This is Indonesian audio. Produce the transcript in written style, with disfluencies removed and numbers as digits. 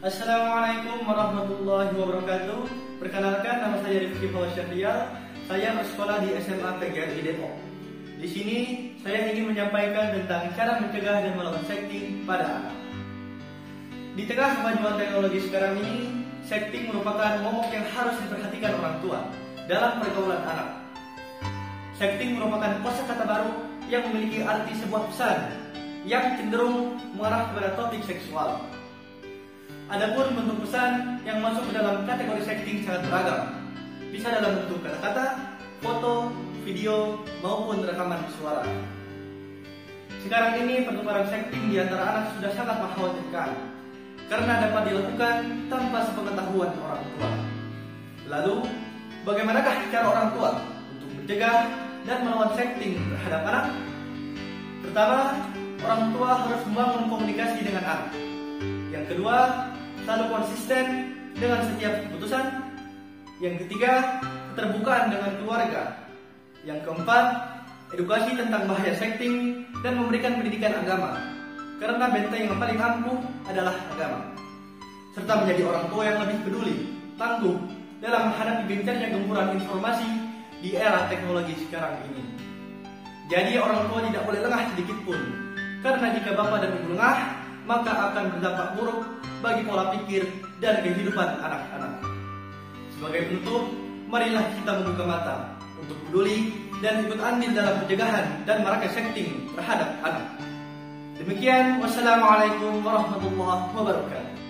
Assalamualaikum warahmatullahi wabarakatuh. Perkenalkan, nama saya Rifki Syahrial. Saya bersekolah di SMA PGRI Depok. Di sini saya ingin menyampaikan tentang cara mencegah dan melawan sexting pada anak. Di tengah kemajuan teknologi sekarang ini, sexting merupakan momok yang harus diperhatikan orang tua dalam pergaulan anak. Sexting merupakan kosakata baru yang memiliki arti sebuah pesan yang cenderung mengarah kepada topik seksual. Adapun bentuk pesan yang masuk ke dalam kategori sexting sangat beragam. Bisa dalam bentuk kata-kata, foto, video, maupun rekaman suara. Sekarang ini pertukaran sexting di antara anak sudah sangat mengkhawatirkan karena dapat dilakukan tanpa sepengetahuan orang tua. Lalu, bagaimanakah cara orang tua untuk mencegah dan melawan sexting terhadap anak? Pertama, orang tua harus membangun komunikasi dengan anak. Yang kedua, selalu konsisten dengan setiap keputusan. Yang ketiga, keterbukaan dengan keluarga. Yang keempat, edukasi tentang bahaya sexting dan memberikan pendidikan agama, karena benteng yang paling ampuh adalah agama. Serta menjadi orang tua yang lebih peduli, tangguh dalam menghadapi gencarnya gempuran informasi di era teknologi sekarang ini. Jadi orang tua tidak boleh lengah sedikit pun, karena jika bapak dan ibu lengah, maka akan berdampak buruk bagi pola pikir dan kehidupan anak-anak. Sebagai penutup, marilah kita membuka mata untuk peduli dan ikut andil dalam pencegahan dan merantai sexting terhadap anak. Demikian, wassalamualaikum warahmatullahi wabarakatuh.